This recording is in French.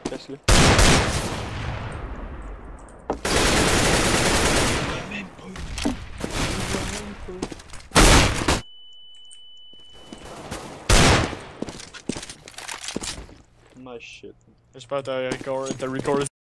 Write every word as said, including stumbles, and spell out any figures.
Casse-le. Même pas. Même pas. My shit. J'espère que t'as record, t'as record